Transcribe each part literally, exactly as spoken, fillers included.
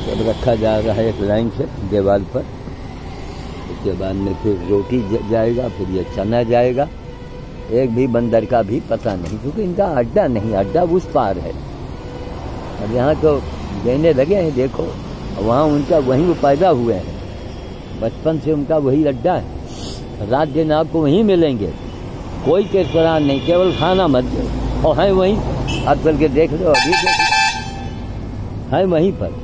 सब रखा जा रहा है एक लाइन से दीवार पर। उसके बाद में फिर रोटी जाएगा, फिर ये चना जाएगा। एक भी बंदर का भी पता नहीं, क्योंकि इनका अड्डा नहीं, अड्डा उस पार है। अब यहाँ तो देने लगे हैं, देखो वहाँ उनका वहीं वो पैदा हुए हैं, बचपन से उनका वही अड्डा है। रात दिन आपको वहीं मिलेंगे, कोई केसरा नहीं, केवल खाना मत दो। और है वहीं, आप चल के देख लो, अभी देख लो, है वहीं पर,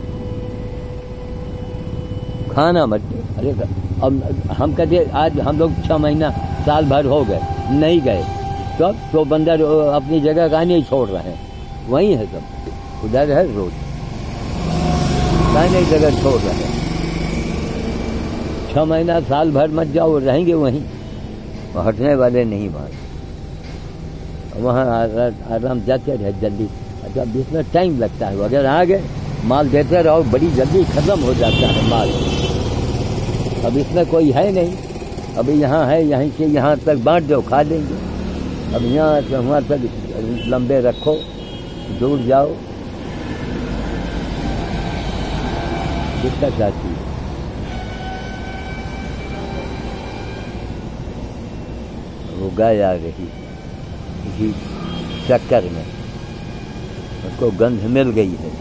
खाना मत दो। अरे अब हम कहते आज हम लोग छह महीना साल भर हो गए नहीं गए, तो तो बंदर अपनी जगह कहाँ नहीं छोड़ रहे हैं, वहीं है सब, उधर है रोड, कहाँ नहीं जगह छोड़ रहे हैं। छह महीना साल भर मत जाओ, रहेंगे वहीं, हटने वाले नहीं वहाँ, वहाँ आराम जाते रहे जल्दी। अच्छा इसमें टाइम लगता है, अगर आ गए माल देते रहो, बड़ी जल्दी खत्म हो जाता है माल। अब इसमें कोई है नहीं, अभी यहाँ है, यहीं से यहाँ तक बांट दो, खा लेंगे। अब यहाँ से वहाँ तक लंबे रखो, दूर जाओ, दिक्कत आती है। वो गाय आ रही इसी चक्कर में, उसको गंध मिल गई है।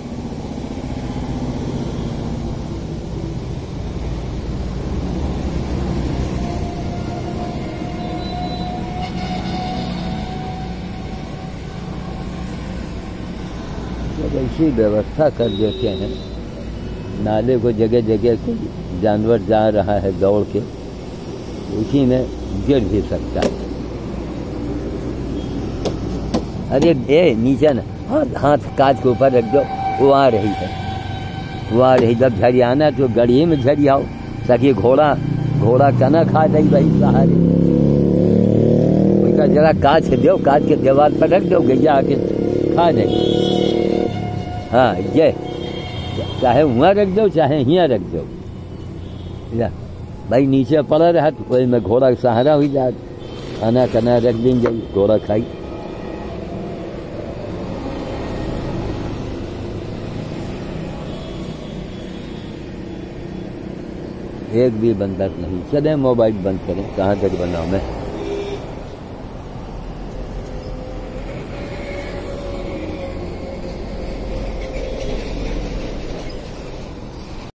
जब ऐसी व्यवस्था कर देते हैं, नाले को जगह जगह कोई जानवर जा रहा है दौड़ के, उसी में गिर भी सकता है। अरे ए नीचे ना, हाथ हाथ कांच के ऊपर रख दो, वो आ रही है, वो आ रही। जब झड़ी आना तो गढ़ी में झड़ी आओ, ताकि घोड़ा घोड़ा चना खा जाए वही सहारे। उसका जरा कांच दो, कांच के दीवार पर रख दो, गैया आके खा जाए। हाँ ये चाहे वहाँ रख दो, चाहे यहाँ रख दो, या भाई नीचे पड़ा रहा तो कोई में घोड़ा सहारा हुई जाए, खाना खाना रख देंगे, घोड़ा खाई। एक भी बंदर नहीं। चले मोबाइल बंद करें, कहाँ तक बनाऊँ मैं।